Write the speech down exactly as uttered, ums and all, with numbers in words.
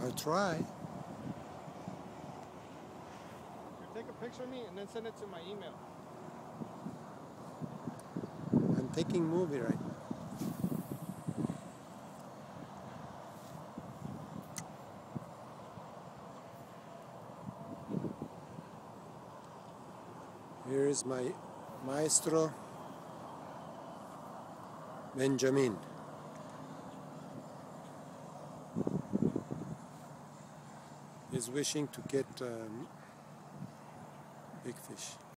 I'll try. Here, take a picture of me and then send it to my email. I'm taking movie right now. Here is my maestro Benjamin. He's wishing to get um, big fish.